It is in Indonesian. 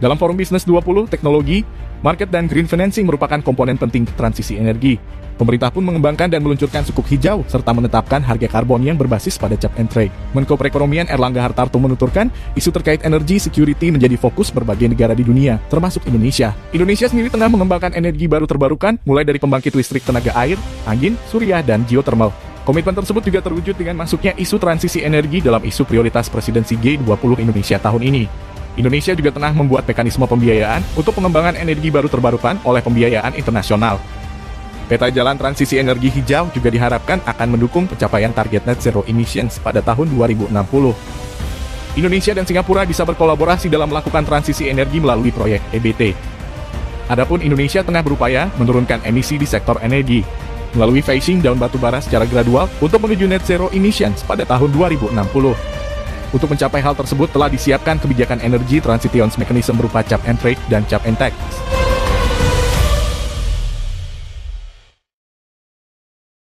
Dalam Forum Bisnis 20, teknologi, market, dan green financing merupakan komponen penting transisi energi. Pemerintah pun mengembangkan dan meluncurkan sukuk hijau, serta menetapkan harga karbon yang berbasis pada cap and trade. Menko Perekonomian Erlangga Hartarto menuturkan, isu terkait energi security menjadi fokus berbagai negara di dunia, termasuk Indonesia. Indonesia sendiri tengah mengembangkan energi baru terbarukan, mulai dari pembangkit listrik tenaga air, angin, surya, dan geothermal. Komitmen tersebut juga terwujud dengan masuknya isu transisi energi dalam isu prioritas presidensi G20 Indonesia tahun ini. Indonesia juga tengah membuat mekanisme pembiayaan untuk pengembangan energi baru terbarukan oleh pembiayaan internasional. Peta jalan transisi energi hijau juga diharapkan akan mendukung pencapaian target net zero emissions pada tahun 2060. Indonesia dan Singapura bisa berkolaborasi dalam melakukan transisi energi melalui proyek EBT. Adapun Indonesia tengah berupaya menurunkan emisi di sektor energi melalui phasing down batubara secara gradual untuk menuju net zero emissions pada tahun 2060. Untuk mencapai hal tersebut telah disiapkan kebijakan energi transitions mechanism berupa cap and trade dan cap and tax.